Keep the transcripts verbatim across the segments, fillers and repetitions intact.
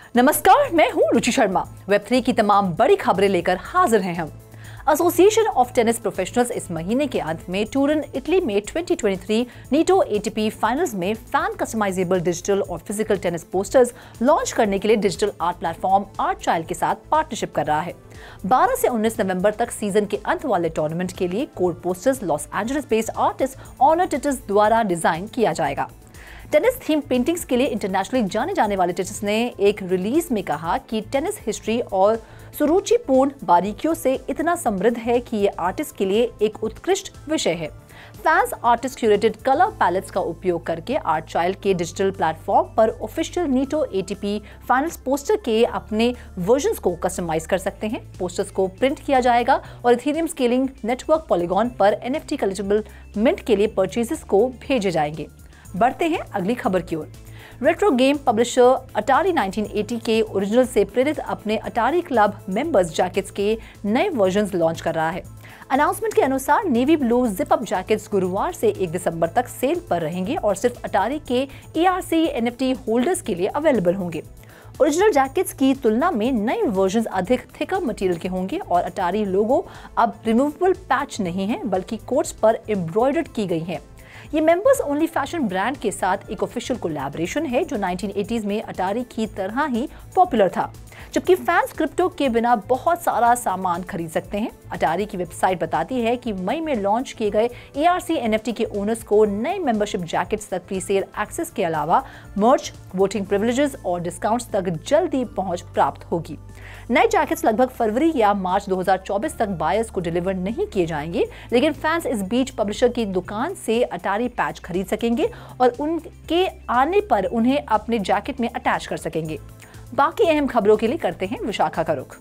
नमस्कार, मैं हूं रुचि शर्मा। वेब थ्री की तमाम बड़ी खबरें लेकर हाजिर हैं हम। एसोसिएशन ऑफ टेनिस प्रोफेशनल्स इस महीने के अंत में टूरन इटली में twenty twenty three Nitto ATP finals में फैन कस्टमाइजेबल डिजिटल और फिजिकल टेनिस पोस्टर्स लॉन्च करने के लिए digital art platform Art Child के साथ पार्टनरशिप कर रहा है। बारह से उन्नीस नवंबर तक सीजन के अंत वाले टूर्नामेंट के लिए code posters Los Angeles based artist Honor Titus द्वारा डिजाइन किया जाएगा। टेनिस थीम पेंटिंग्स के लिए इंटरनेशनली जाने जाने वाले टिटस ने एक रिलीज में कहा कि टेनिस हिस्ट्री और सुरुचिपूर्ण बारीकियों से इतना समृद्ध है कि ये आर्टिस्ट के लिए एक उत्कृष्ट विषय है। Fans artist curated colour palettes का उपयोग करके आर्ट चाइल्ड के डिजिटल प्लेटफॉर्म पर official Nitto ATP finals poster के अपने वर्जन्स को कस्टमाइज कर सकते हैं। पोस्टर्स को प्रिंट किया जाएगा और इथेरियम स्केलिंग नेटवर्क पॉलीगॉन पर एनएफटी कलेक्टिबल मिंट के लिए परचेजेस को भेजे जाएंगे। बढ़ते हैं अगली खबर की ओर। Retro game publisher Atari nineteen eighty के ओरिजिनल से प्रेरित अपने अटारी क्लब मेंबर्स जैकेट्स के नए वर्जन्स लॉन्च कर रहा है। अनाउंसमेंट के अनुसार navy blue zip up jackets गुरुवार से एक दिसंबर तक सेल पर रहेंगे और सिर्फ अटारी के ईआरसी एनएफटी होल्डर्स के लिए अवेलेबल होंगे। ओरिजिनल जैकेट्स की तुलना में नए वर्जन्स अधिक थिकर मटेरियल के होंगे और अटारी लोगो अब रिमूवेबल पैच नहीं है बल्कि कोट्स पर एम्ब्रॉयडर्ड की गई है। ये मेंबर्स ओनली फैशन ब्रांड के साथ एक ऑफिशियल कोलैबोरेशन है जो नाइनटीन एटीज़ में अटारी की तरह ही पॉपुलर था, जबकि फैंस क्रिप्टो के बिना बहुत सारा सामान खरीद सकते हैं। अटारी की वेबसाइट बताती है कि मई में लॉन्च किए गए ईआरसी एनएफटी के ओनर्स को नए मेंबरशिप जैकेट्स तक प्री सेल एक्सेस के अलावा मर्च, वोटिंग प्रिविलेजेस और डिस्काउंट्स तक जल्दी पहुंच प्राप्त होगी। नए जैकेट्स लगभग फरवरी या मार्च दो हज़ार चौबीस तक बायर्स को डिलीवर नहीं किए जाएंगे, लेकिन फैंस इस बीच पब्लिशर की दुकान से अटारी पैच खरीद सकेंगे और उनके आने पर उन्हें अपने जैकेट में अटैच कर सकेंगे। बाकी अहम खबरों के लिए करते हैं विशाखा का रुख।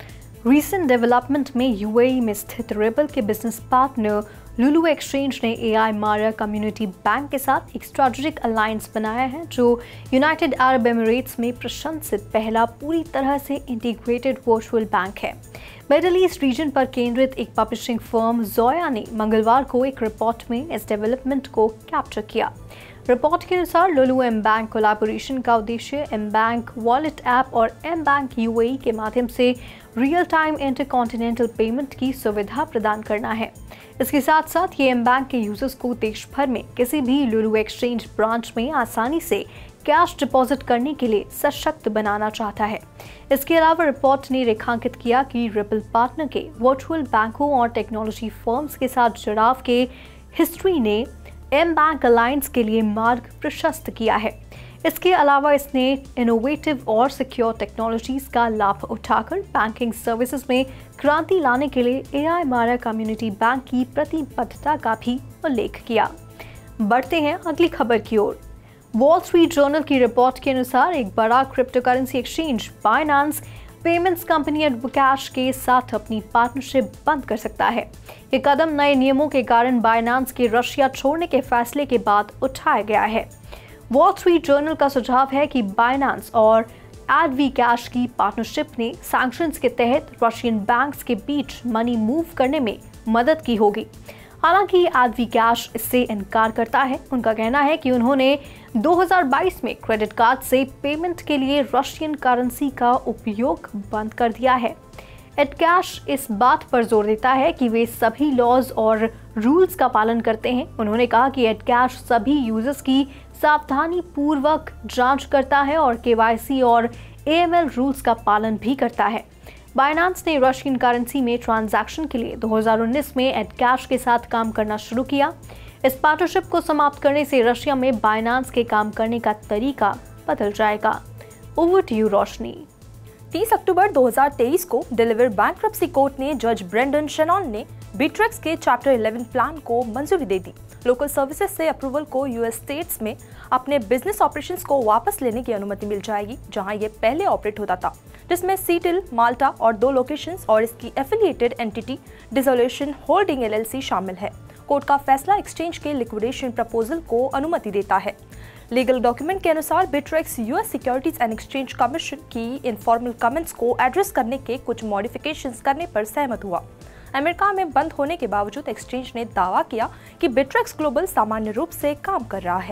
रीसेंट डेवलपमेंट में यूएई में स्थित रिपल के बिजनेस पार्टनर लुलु एक्सचेंज ने एआई मारिया कम्युनिटी बैंक के साथ एक स्ट्रेटेजिक अलायंस बनाया है जो यूनाइटेड अरब एमिरेट्स में प्रशंसित पहला पूरी तरह से इंटीग्रेटेड वर्चुअल बैंक है। मिडिल ईस्ट रीजन पर केंद्रित एक पब्लिशिंग फर्म जोया ने मंगलवार को एक रिपोर्ट में इस डेवलपमेंट को कैप्चर किया। रिपोर्ट के अनुसार लुलु एम बैंक कोलैबोरेशन का उद्देश्य एम बैंक वॉलेट ऐप और एम बैंक यूएई के माध्यम से रियल टाइम इंटरकॉन्टिनेंटल पेमेंट की सुविधा प्रदान करना है। इसके साथ साथ ये एम बैंक के यूजर्स को देश भर में किसी भी लुलु एक्सचेंज ब्रांच में आसानी से कैश डिपॉजिट करने के लिए सशक्त बनाना चाहता है। इसके अलावा रिपोर्ट ने रेखांकित किया कि रिपल पार्टनर के वर्चुअल बैंकों और टेक्नोलॉजी फर्म्स के साथ जुड़ाव के हिस्ट्री ने एम बैंक अलायंस के लिए मार्ग प्रशस्त किया है। इसके अलावा इसने इनोवेटिव और सिक्योर टेक्नोलॉजीज का लाभ उठाकर बैंकिंग सर्विसेज में क्रांति लाने के लिए एआई मारिया कम्युनिटी बैंक की प्रतिबद्धता का भी उल्लेख किया। बढ़ते हैं अगली खबर की ओर। वॉल स्ट्रीट जर्नल की रिपोर्ट के अनुसार एक बड़ा cryptocurrency exchange Binance payments company AdvCash के साथ अपनी पार्टनरशिप बंद कर सकता है। ये कदम नए नियमों के कारण बाइनेंस के रशिया छोड़ने के फैसले के बाद उठाया गया है। वॉल स्ट्रीट जर्नल का सुझाव है कि बाइनेंस और एडवोकैश की पार्टनरशिप ने सैंक्शंस के तहत रशियन बैंक्स के बीच मनी मूव करने में मदद की होगी। हालांकि एडवोकैश इससे इनकार करता है। उनका कहना है कि उन्होंने दो हज़ार बाईस में क्रेडिट कार्ड से पेमेंट के लिए रशियन करेंसी का उपयोग बंद कर दिया है। एडवोकैश इस बात पर जोर देता है कि वे सभी लॉज और रूल्स का पालन करते हैं। उन्होंने कहा कि एडवोकैश सभी यूजर्स की सावधानी पूर्वक जांच करता है और केवाईसी और एएमएल रूल्स का पालन भी करता है। बाइनेंस ने रशियन करेंसी में ट्रांजैक्शन के लिए दो हज़ार उन्नीस में एडवोकैश के साथ काम करना शुरू किया। इस पार्टनरशिप को समाप्त करने से रशिया में बाइनेंस के काम करने का तरीका बदल जाएगा। Over to you Roshni. तीस अक्टूबर दो हज़ार तेईस को डिलीवर बैंक्रप्सी कोर्ट ने जज ब्रेंडन शेनॉन ने बिट्रेक्स के चैप्टर इलेवन प्लान को मंजूरी दे दी। लोकल सर्विसेज से अप्रूवल को यूएस स्टेट्स में अपने बिजनेस ऑपरेशंस को वापस लेने की अनुमति मिल जाएगी, जहां ये पहले ऑपरेट होता था, जिसमें सीटिल, माल्टा और दो लोकेशंस और इसकी affiliated entity dissolution holding LLC शामिल है। कोर्ट का फैसला एक्सचेंज के लिक्विडेशन प्रपोजल को अनुमति देता है। लीगल डॉक्यूमेंट के अनुसार Bittrex US Securities and Exchange Commission की इनफॉर्मल कमेंट्स को एड्रेस करने के कुछ मॉडिफिकेशंस करने पर सहमत हुआ। अमेरिका में बंद होने के बावजूद एक्सचेंज ने दावा किया कि बिट्रेक्स ग्लोबल सामान्य रूप से काम कर रहा है।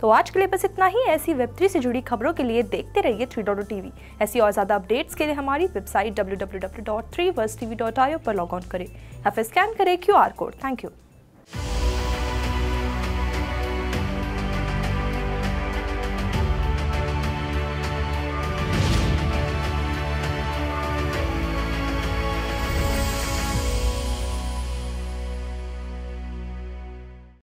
तो आज के लिए बस इतना ही। ऐसी वेब थ्री से जुड़ी खबरों के लिए देखते रहिए थ्री डॉट टीवी। ऐसी और ज़्यादा अपडेट्स के लिए हमारी website W W W dot three verse T V dot I O पर लॉग ऑन करें या फिर स्कैन करें Q R code. Thank you.